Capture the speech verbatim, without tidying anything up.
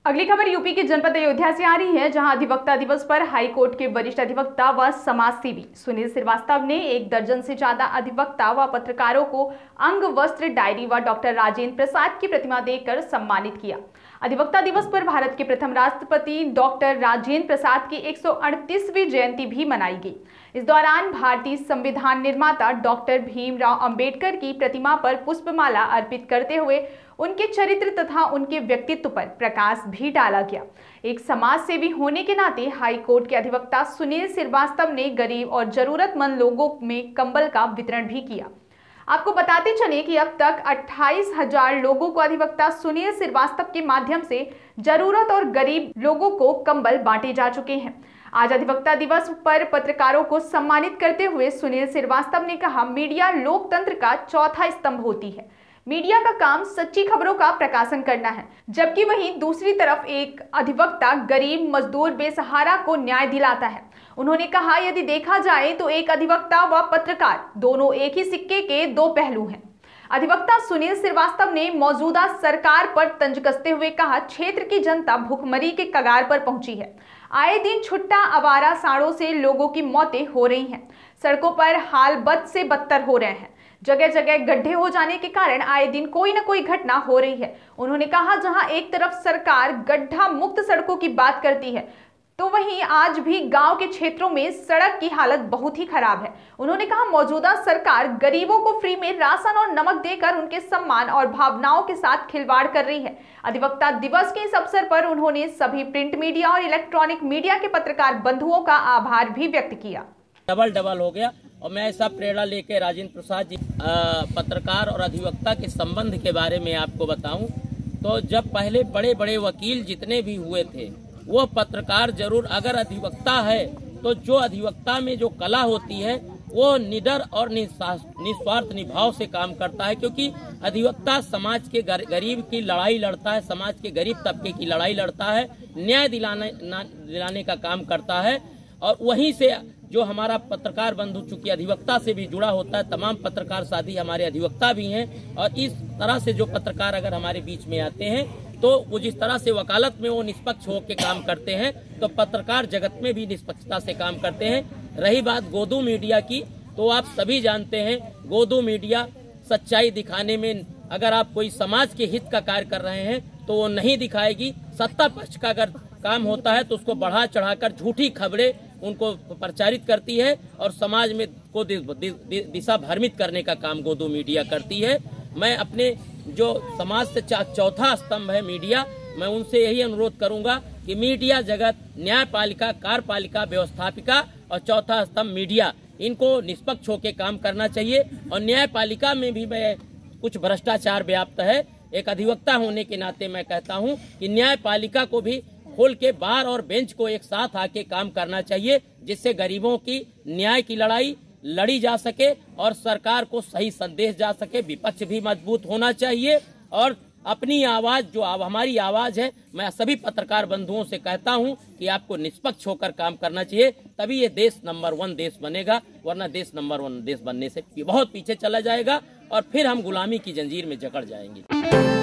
अगली खबर यूपी के जनपद अयोध्या से आ रही है, जहां अधिवक्ता दिवस पर हाईकोर्ट के वरिष्ठ अधिवक्ता व समाजसेवी सुनील श्रीवास्तव ने एक दर्जन से ज्यादा अधिवक्ता व पत्रकारों को अंग वस्त्र डायरी व डॉक्टर राजेंद्र प्रसाद की प्रतिमा देकर सम्मानित किया। अधिवक्ता दिवस पर भारत के प्रथम राष्ट्रपति डॉक्टर राजेंद्र प्रसाद की एक सौ अड़तीसवीं जयंती भी मनाई गई। इस दौरान भारतीय संविधान निर्माता डॉक्टर भीमराव अंबेडकर की प्रतिमा पर पुष्पमाला अर्पित करते हुए उनके चरित्र तथा उनके व्यक्तित्व पर प्रकाश भी डाला गया। एक समाज सेवी होने के नाते हाईकोर्ट के अधिवक्ता सुनील श्रीवास्तव ने गरीब और जरूरतमंद लोगों में कंबल का वितरण भी किया। आपको बताते चले कि अब तक अट्ठाईस हजार लोगों को अधिवक्ता सुनील श्रीवास्तव के माध्यम से जरूरत और गरीब लोगों को कंबल बांटे जा चुके हैं। आज अधिवक्ता दिवस पर पत्रकारों को सम्मानित करते हुए सुनील श्रीवास्तव ने कहा, मीडिया लोकतंत्र का चौथा स्तंभ होती है। मीडिया का काम सच्ची खबरों का प्रकाशन करना है, जबकि वहीं दूसरी तरफ एक अधिवक्ता गरीब, मजदूर, बेसहारा को न्याय दिलाता है। उन्होंने कहा, यदि देखा जाए तो एक अधिवक्ता व पत्रकार दोनों एक ही सिक्के के दो पहलू हैं। अधिवक्ता सुनील श्रीवास्तव ने मौजूदा सरकार पर तंज कसते हुए कहा, क्षेत्र की जनता भूखमरी के कगार पर पहुंची है। आए दिन छुट्टा आवारा सांडों से लोगों की मौतें हो रही हैं। सड़कों पर हाल बद से बदतर हो रहे हैं। जगह जगह गड्ढे हो जाने के कारण आए दिन कोई न कोई घटना हो रही है। उन्होंने कहा, जहां एक तरफ सरकार गड्ढा मुक्त सड़कों की बात करती है, तो वहीं आज भी गांव के क्षेत्रों में सड़क की हालत बहुत ही खराब है। उन्होंने कहा, मौजूदा सरकार गरीबों को फ्री में राशन और नमक देकर उनके सम्मान और भावनाओं के साथ खिलवाड़ कर रही है। अधिवक्ता दिवस के इस अवसर पर उन्होंने सभी प्रिंट मीडिया और इलेक्ट्रॉनिक मीडिया के पत्रकार बंधुओं का आभार भी व्यक्त किया। डबल डबल हो गया और मैं ऐसा प्रेरणा लेके राजेंद्र प्रसाद जी पत्रकार और अधिवक्ता के संबंध के बारे में आपको बताऊं तो जब पहले बड़े बड़े वकील जितने भी हुए थे वो पत्रकार जरूर, अगर अधिवक्ता है तो जो अधिवक्ता में जो कला होती है वो निडर और निस्वार्थ निभाव से काम करता है, क्योंकि अधिवक्ता समाज के गरीब की लड़ाई लड़ता है, समाज के गरीब तबके की लड़ाई लड़ता है, न्याय दिलाने दिलाने का काम करता है। और वहीं से जो हमारा पत्रकार बंधु चूंकि अधिवक्ता से भी जुड़ा होता है, तमाम पत्रकार साथी हमारे अधिवक्ता भी हैं, और इस तरह से जो पत्रकार अगर हमारे बीच में आते हैं तो वो जिस तरह से वकालत में वो निष्पक्ष होकर काम करते हैं, तो पत्रकार जगत में भी निष्पक्षता से काम करते हैं। रही बात गोदू मीडिया की, तो आप सभी जानते हैं गोदू मीडिया सच्चाई दिखाने में, अगर आप कोई समाज के हित का कार्य कर रहे हैं तो वो नहीं दिखाएगी। सत्ता पक्ष का अगर काम होता है तो उसको बढ़ा चढ़ाकर झूठी खबरें उनको प्रचारित करती है और समाज में को दिशा भ्रमित करने का काम गोदू मीडिया करती है। मैं अपने जो समाज से चौथा स्तंभ है मीडिया, मैं उनसे यही अनुरोध करूंगा कि मीडिया जगत, न्यायपालिका, कार्यपालिका, व्यवस्थापिका और चौथा स्तंभ मीडिया, इनको निष्पक्ष होकर काम करना चाहिए। और न्यायपालिका में भी मैं कुछ भ्रष्टाचार व्याप्त है। एक अधिवक्ता होने के नाते मैं कहता हूं कि न्यायपालिका को भी खोल के बार और बेंच को एक साथ आके काम करना चाहिए, जिससे गरीबों की न्याय की लड़ाई लड़ी जा सके और सरकार को सही संदेश जा सके। विपक्ष भी मजबूत होना चाहिए और अपनी आवाज, जो अब हमारी आवाज है, मैं सभी पत्रकार बंधुओं से कहता हूं कि आपको निष्पक्ष होकर काम करना चाहिए, तभी ये देश नंबर वन देश बनेगा, वरना देश नंबर वन देश बनने से बहुत पीछे चला जाएगा और फिर हम गुलामी की जंजीर में जकड़ जाएंगे।